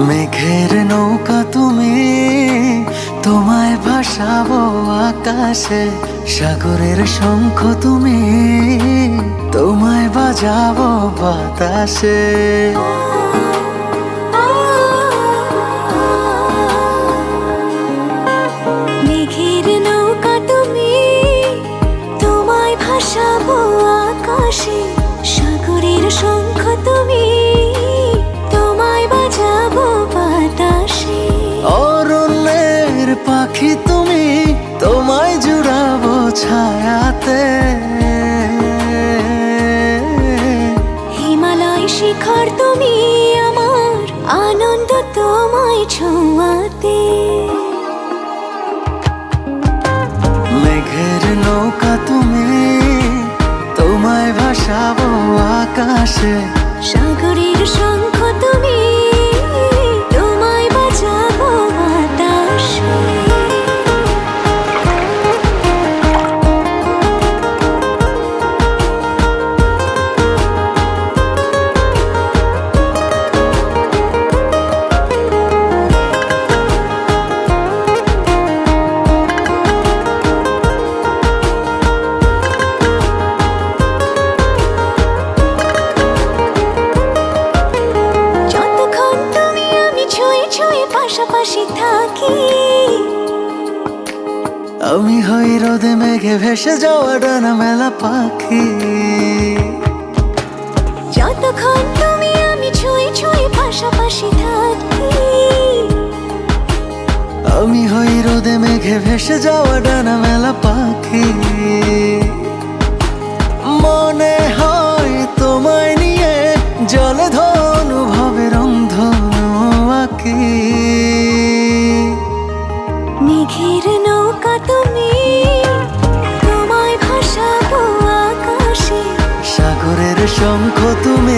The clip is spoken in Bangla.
মেঘের নৌকা তুমি, তোমায় ভাসাবো আকাশে। সাগরের শঙ্খ তুমি, তোমায় বাজাবো বাতাসে। মেঘের নৌকা তুমি, তোমায় ভাসাবো আকাশে। সাগরের শঙ্খ তুমি, তোমায় বাজাবো বাতাসে। অরণ্যের পাখি তুমি, তোমায় জুড়াবো ছায়াতে। হিমালয় শিখর তুমি, আমার আনন্দ তোমায় ছোঁয়াতে। মেঘের নৌকা তুমি, তোমায় ভাসাবো আকাশে। সাগরের শঙ্খ তুমি, তোমায় বাজাবো বাতাসে। পাশাপাশি থাকি, আমি হই রোদে মেঘে ভেসে যাওয়া ডানা মেলা পাখি। যতক্ষণ তুমি আমি ছুঁয়ে ছুঁয়ে পাশাপাশি থাকি। আমি হই রোদে মেঘে ভেসে যাওয়া ডানা মেলা পাখি। মনে হয় তোমায় নিয়ে জলে ধনুভাবে রংধনু আঁকি। মেঘের নৌকা তুমি, তোমায় ভাসাবো আকাশে। সাগরের শঙ্খ তুমি,